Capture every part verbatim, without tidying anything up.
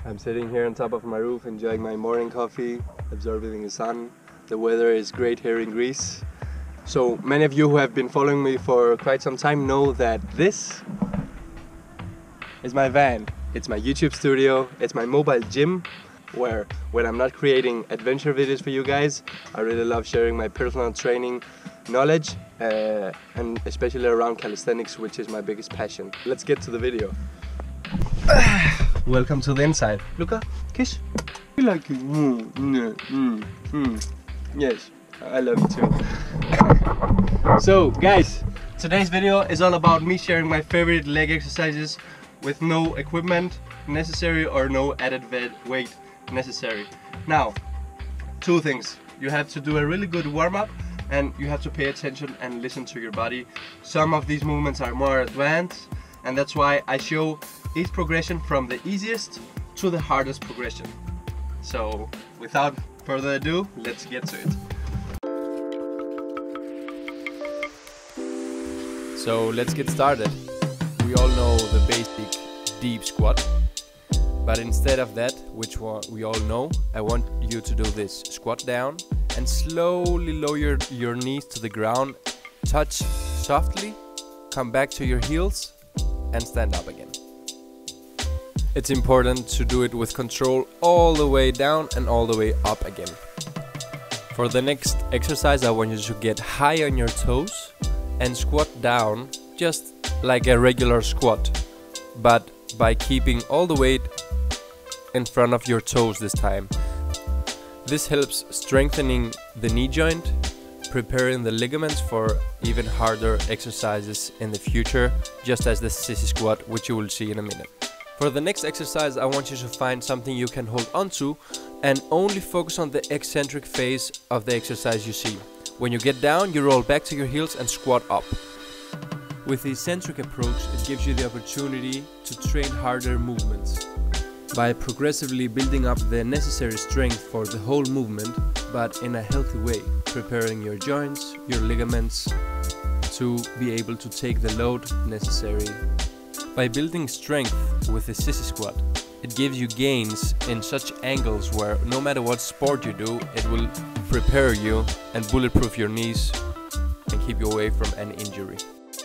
I'm sitting here on top of my roof enjoying my morning coffee, absorbing the sun. The weather is great here in Greece. So many of you who have been following me for quite some time know that this is my van. It's my YouTube studio, it's my mobile gym, where when I'm not creating adventure videos for you guys, I really love sharing my personal training knowledge uh, and especially around calisthenics, which is my biggest passion. Let's get to the video. Welcome to the inside. Luca, kiss. You like it? Mm, mm, mm, mm. Yes, I love you too. So guys, today's video is all about me sharing my favorite leg exercises with no equipment necessary or no added weight necessary. Now, two things. You have to do a really good warm-up and you have to pay attention and listen to your body. Some of these movements are more advanced, and that's why I show each progression from the easiest to the hardest progression. So without further ado, let's get to it. So let's get started. We all know the basic deep squat, but instead of that, which we all know, I want you to do this. Squat down and slowly lower your knees to the ground, touch softly, come back to your heels and stand up again. It's important to do it with control all the way down and all the way up again. For the next exercise, I want you to get high on your toes and squat down just like a regular squat, but by keeping all the weight in front of your toes this time. This helps strengthening the knee joint, preparing the ligaments for even harder exercises in the future, just as the sissy squat, which you will see in a minute. For the next exercise, I want you to find something you can hold onto and only focus on the eccentric phase of the exercise you see. When you get down, you roll back to your heels and squat up. With the eccentric approach, it gives you the opportunity to train harder movements by progressively building up the necessary strength for the whole movement, but in a healthy way, preparing your joints, your ligaments to be able to take the load necessary. By building strength with the sissy squat, it gives you gains in such angles where no matter what sport you do, it will prepare you and bulletproof your knees and keep you away from any injury.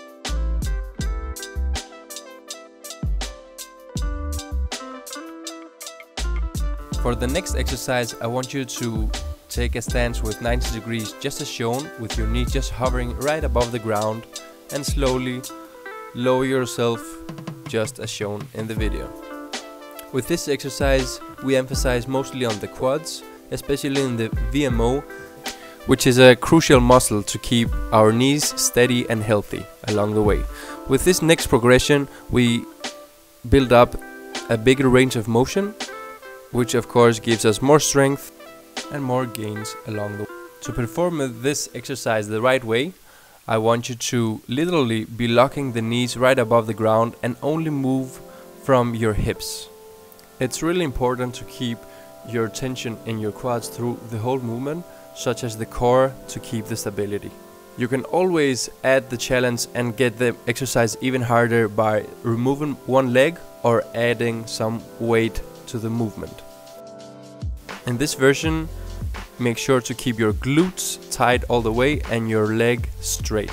For the next exercise, I want you to take a stance with ninety degrees just as shown, with your knees just hovering right above the ground, and slowly lower yourself just as shown in the video. With this exercise, we emphasize mostly on the quads, especially in the V M O, which is a crucial muscle to keep our knees steady and healthy along the way. With this next progression, we build up a bigger range of motion, which of course gives us more strength and more gains along the way. To perform this exercise the right way, I want you to literally be locking the knees right above the ground and only move from your hips. It's really important to keep your tension in your quads through the whole movement, such as the core, to keep the stability. You can always add the challenge and get the exercise even harder by removing one leg or adding some weight to the movement. In this version, make sure to keep your glutes tight all the way and your leg straight.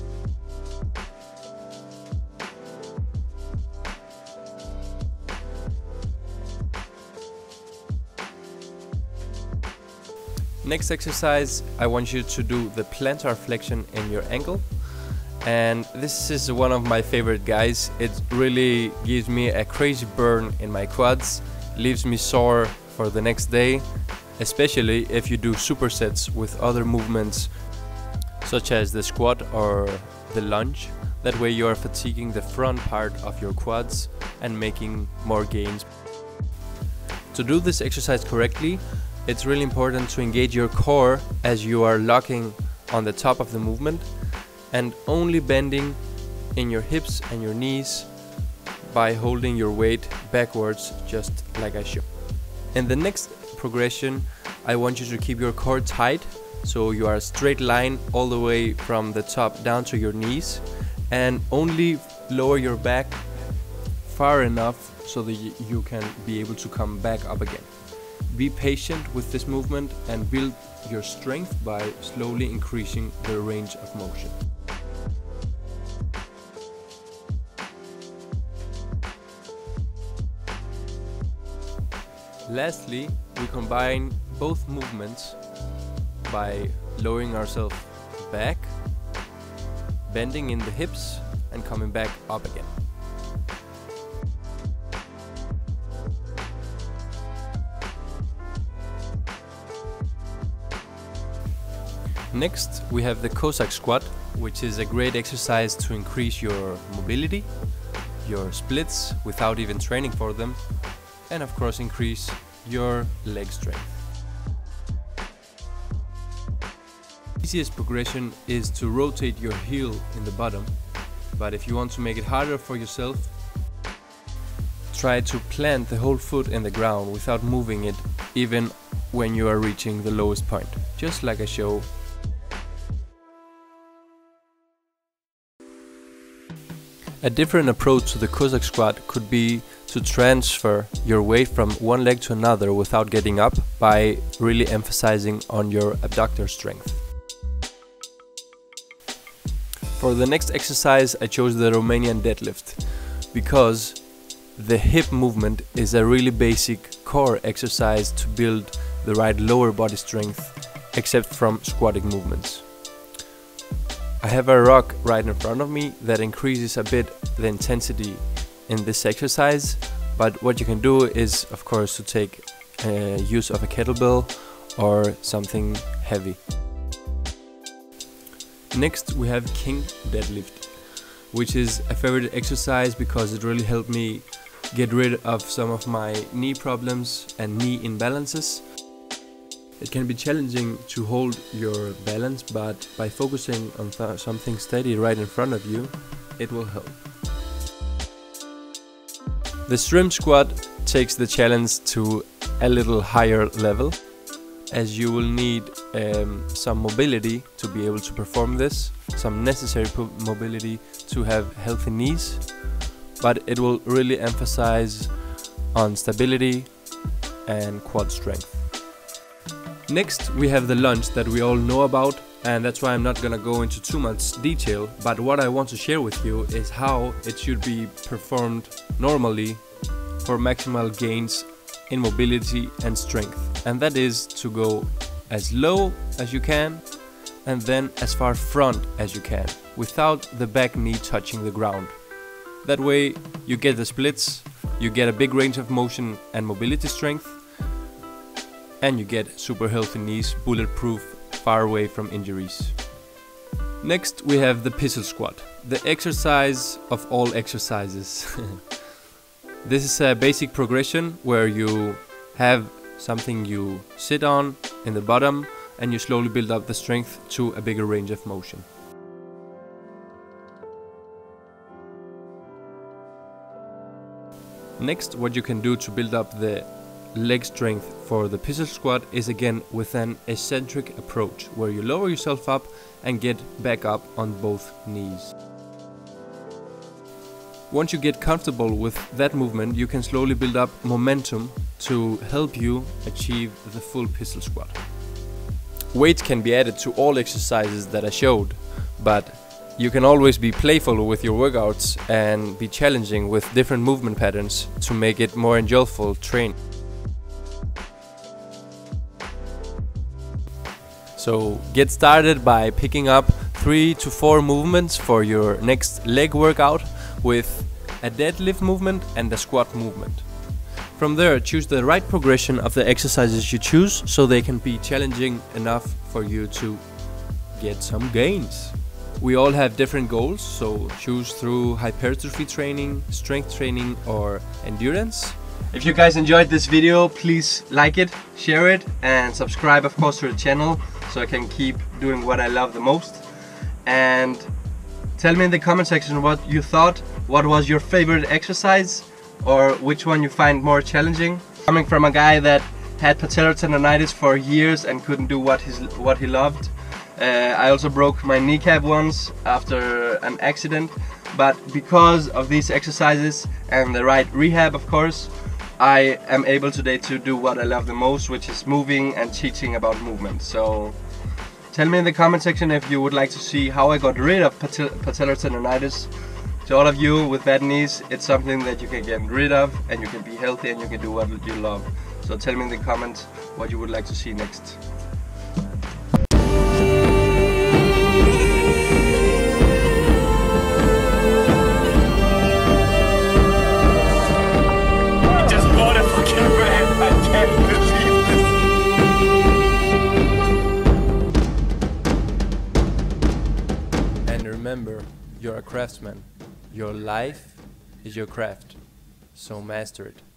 Next exercise, I want you to do the plantar flexion in your ankle. And this is one of my favorite guys. It really gives me a crazy burn in my quads, leaves me sore for the next day, especially if you do supersets with other movements such as the squat or the lunge. That way you are fatiguing the front part of your quads and making more gains. To do this exercise correctly, it's really important to engage your core as you are locking on the top of the movement and only bending in your hips and your knees by holding your weight backwards, just like I showed. In the next progression, I want you to keep your core tight, so you are a straight line all the way from the top down to your knees, and only lower your back far enough so that y you can be able to come back up again. Be patient with this movement and build your strength by slowly increasing the range of motion. Lastly, we combine both movements by lowering ourselves back, bending in the hips and coming back up again. Next, we have the Cossack squat, which is a great exercise to increase your mobility, your splits without even training for them, and of course increase your leg strength. The easiest progression is to rotate your heel in the bottom, but if you want to make it harder for yourself, try to plant the whole foot in the ground without moving it even when you are reaching the lowest point, just like I show. A different approach to the Cossack squat could be to transfer your weight from one leg to another without getting up by really emphasizing on your abductor strength. For the next exercise I chose the Romanian deadlift because the hip movement is a really basic core exercise to build the right lower body strength except from squatting movements. I have a rock right in front of me that increases a bit the intensity in this exercise, but what you can do is of course to take uh, use of a kettlebell or something heavy. Next we have king deadlift, which is a favorite exercise because it really helped me get rid of some of my knee problems and knee imbalances. It can be challenging to hold your balance, but by focusing on th something steady right in front of you, it will help. The shrimp squat takes the challenge to a little higher level, as you will need um, some mobility to be able to perform this, some necessary mobility to have healthy knees, but it will really emphasize on stability and quad strength. Next we have the lunge that we all know about, and that's why I'm not gonna go into too much detail, but what I want to share with you is how it should be performed normally for maximal gains in mobility and strength, and that is to go as low as you can and then as far front as you can without the back knee touching the ground. That way you get the splits, you get a big range of motion and mobility strength, and you get super healthy knees, bulletproof, far away from injuries. Next we have the pistol squat, the exercise of all exercises. This is a basic progression where you have something you sit on in the bottom and you slowly build up the strength to a bigger range of motion. Next, what you can do to build up the leg strength for the pistol squat is again with an eccentric approach where you lower yourself up and get back up on both knees. Once you get comfortable with that movement, you can slowly build up momentum to help you achieve the full pistol squat. Weights can be added to all exercises that I showed, but you can always be playful with your workouts and be challenging with different movement patterns to make it more enjoyable training. So get started by picking up three to four movements for your next leg workout with a deadlift movement and a squat movement. From there, choose the right progression of the exercises you choose so they can be challenging enough for you to get some gains. We all have different goals, so choose through hypertrophy training, strength training or endurance. If you guys enjoyed this video, please like it, share it and subscribe of course to the channel so I can keep doing what I love the most. And tell me in the comment section what you thought, what was your favorite exercise or which one you find more challenging. Coming from a guy that had patellar tendonitis for years and couldn't do what, his, what he loved. Uh, I also broke my kneecap once after an accident, but because of these exercises and the right rehab, of course, I am able today to do what I love the most, which is moving and teaching about movement. So tell me in the comment section if you would like to see how I got rid of patel patellar tendonitis. To all of you with bad knees, it's something that you can get rid of and you can be healthy and you can do what you love. So tell me in the comments what you would like to see next. Just bought a fucking brand. I can't believe this. And remember, you're a craftsman. Your life is your craft, so master it.